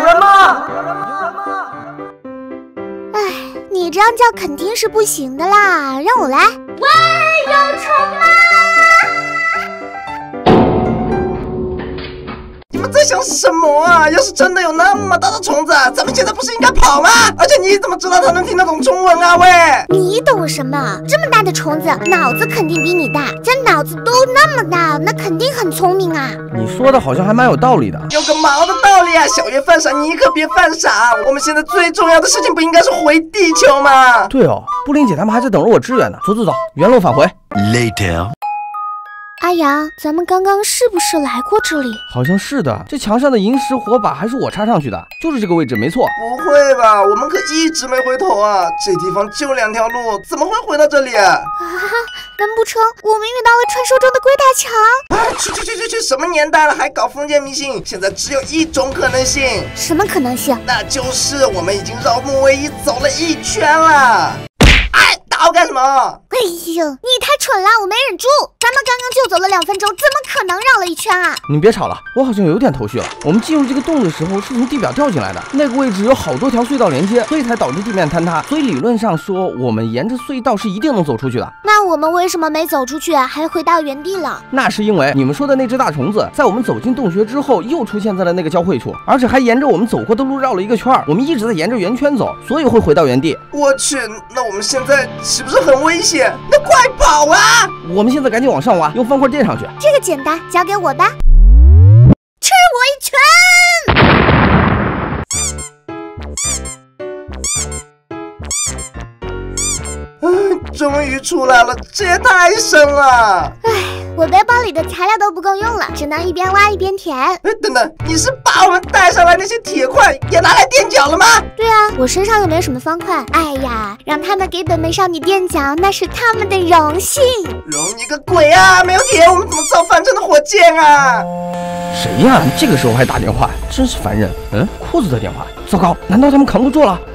人吗？ 哎，你这样叫肯定是不行的啦，让我来。喂，有虫吗？ 你们在想什么啊？要是真的有那么大的虫子，咱们现在不是应该跑吗？而且你怎么知道它能听得懂中文啊？喂， 你懂什么？这么大的虫子，脑子肯定比你大。这脑子都那么大，那肯定很聪明啊。 你说的好像还蛮有道理的。 有个毛的道理啊！小月犯傻，你可别犯傻。我们现在最重要的事情不应该是回地球吗？ 对哦，布林姐他们还在等着我支援呢。走走走，原路返回。 Later。 阿阳，咱们刚刚是不是来过这里？ 好像是的，这墙上的萤石火把还是我插上去的，就是这个位置，没错。 不会吧？我们可一直没回头啊！这地方就2条路，怎么会回到这里啊？ 难不成我们遇到了传说中的鬼打墙？ 啊，去！什么年代了还搞封建迷信？现在只有一种可能性。 什么可能性？ 那就是我们已经绕木卫一走了1圈了。哎，打我干什么？ 哎呦，你太蠢了，我没忍住。咱们刚刚就走了2分钟，怎么可能绕了1圈啊？ 你别吵了，我好像有点头绪了。我们进入这个洞的时候是从地表掉进来的，那个位置有好多条隧道连接，所以才导致地面坍塌。所以理论上说，我们沿着隧道是一定能走出去的。 那我们为什么没走出去，还回到原地了？ 那是因为你们说的那只大虫子，在我们走进洞穴之后，又出现在了那个交汇处，而且还沿着我们走过的路绕了1个圈。我们一直在沿着圆圈走，所以会回到原地。 我去，那我们现在岂不是很危险？那快跑啊！ 我们现在赶紧往上挖，用方块垫上去。 这个简单，交给我吧。吃我一拳！ 终于出来了，这也太深了。 我背包里的材料都不够用了，只能一边挖一边填。 等等，你是把我们带上来那些铁块也拿来垫脚了吗？ 对啊，我身上又没什么方块。哎呀，让他们给本美少女垫脚，那是他们的荣幸。 容你个鬼啊！没有铁，我们怎么造反真的火箭啊？ 谁呀？这个时候还打电话，真是烦人。裤子的电话，糟糕，难道他们扛不住了？